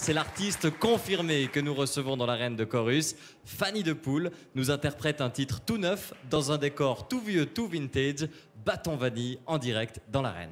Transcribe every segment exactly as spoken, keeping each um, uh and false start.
c'est l'artiste confirmé que nous recevons dans l'arène de Chorus. Fanny de Pool nous interprète un titre tout neuf dans un décor tout vieux, tout vintage. Bâton Vanille en direct dans l'arène.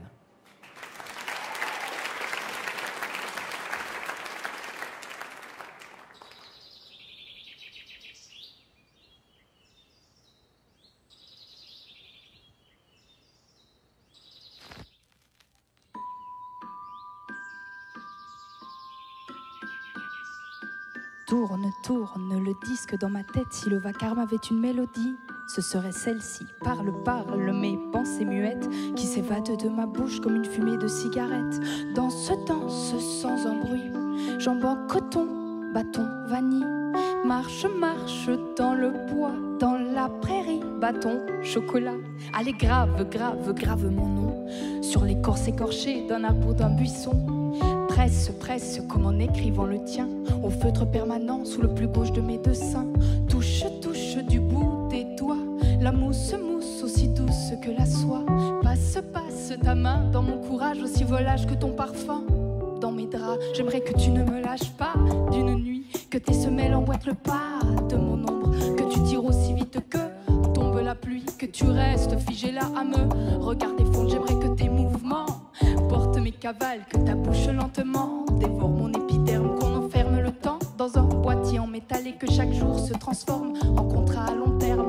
Tourne, tourne le disque dans ma tête. Si le vacarme avait une mélodie, ce serait celle-ci. Parle, parle, mes pensées muettes qui s'évadent de ma bouche comme une fumée de cigarette. Danse, danse sans un bruit. Jambes en coton, bâton, vanille. Marche, marche dans le bois, dans la prairie. Bâton, chocolat. Allez, grave, grave, grave mon nom sur l'écorce écorchée d'un arbre ou d'un buisson. Presse, presse, comme en écrivant le tien, au feutre permanent sous le plus gauche de mes deux seins. Touche, touche du bout des doigts, la mousse, mousse aussi douce que la soie. Passe, passe ta main dans mon courage, aussi volage que ton parfum. Dans mes draps, j'aimerais que tu ne me lâches pas d'une nuit, que tes semelles emboîtent le pas de mon ombre, que tu tires aussi vite que tombe la pluie, que tu restes figé là à me regarder fondre. J'aimerais que tes mouvements porte mes cavales, que ta bouche lentement dévore mon épiderme, qu'on enferme le temps dans un boîtier en métal et que chaque jour se transforme en contrat à long terme.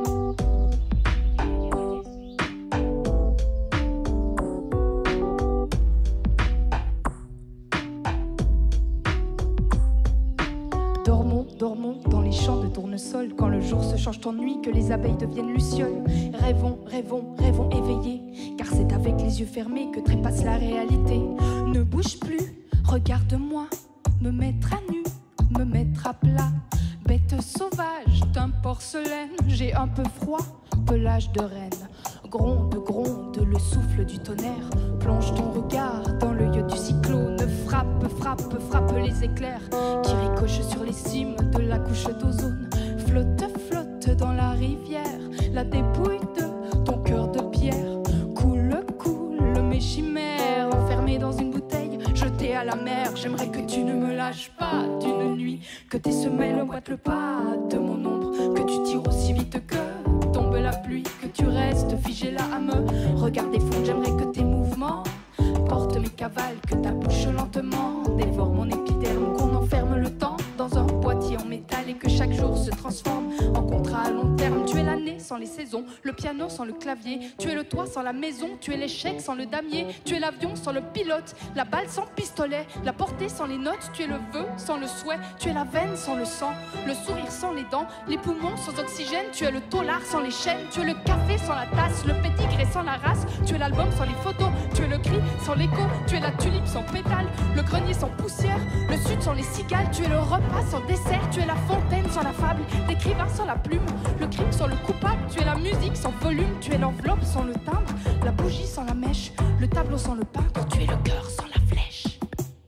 Dormons, dormons dans les champs de tournesol, quand le jour se change en nuit, que les abeilles deviennent lucioles. Rêvons, rêvons, rêvons éveillés, car c'est avec les yeux fermés que trépasse la réalité. Ne bouge plus, regarde-moi, me mettre à nu, me mettre à plat. Bête sauvage d'un porcelaine, j'ai un peu froid, pelage de reine. Gronde, gronde, le souffle du tonnerre, plonge ton regard dans l'œil du cyclone. Frappe, frappe, frappe les éclairs qui ricochent sur les cimes de la couche d'ozone. Flotte, flotte dans la rivière, la dépouille de ton cœur de pierre. Coule, coule mes chimères, enfermées dans une bouteille, jetée à la mer. J'aimerais que tu ne me lâches pas d'une nuit, que tes semelles emboîtent le pas de mon ombre, que tu tires aussi vite que tombe la pluie, que tu restes figé là à me regarder fondre. J'aimerais que tes mouvements portent mes cavales, que ta bouche lentement dévore mon épiderme, qu'on enferme le temps dans un boîtier en métal et que chaque jour se transforme en contrat à long terme. Tu es l'année sans les saisons, le piano sans le clavier, tu es le toit sans la maison, tu es l'échec sans le damier, tu es l'avion sans le pilote, la balle sans pistolet, la portée sans les notes, tu es le vœu sans le souhait, tu es la veine sans le sang, le sourire sans les dents, les poumons sans oxygène, tu es le taulard sans les chaînes, tu es le café sans la tasse, le pédigré sans la race, tu es l'album sans les photos, tu es le cri sans l'écho, tu es la tulipe sans pétale, le grenier sans poussière, le sud sans les cigales, tu es le repas sans dessert, tu es la fontaine sans la fable, l'écrivain sans la plume, le crime sans le coupable, tu es la musique sans volume, tu es l'enveloppe sans le timbre, la bougie sans la mèche, le tableau sans le peintre, tu es le cœur sans la flèche.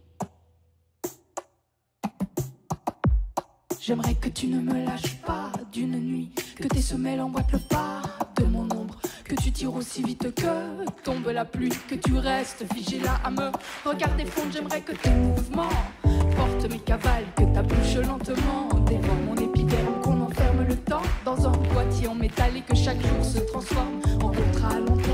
J'aimerais que tu ne me lâches pas d'une nuit, que tes semelles emboîtent le pas de mon ombre, que tu tires aussi vite que tombe la pluie, que tu restes figé là à me regarder fondre. J'aimerais que tes mouvements portent mes cavales, que ta bouche lentement dévore mon épiderme, qu'on enferme le temps dans un boîtier en métal et que chaque jour se transforme en contrat à long terme.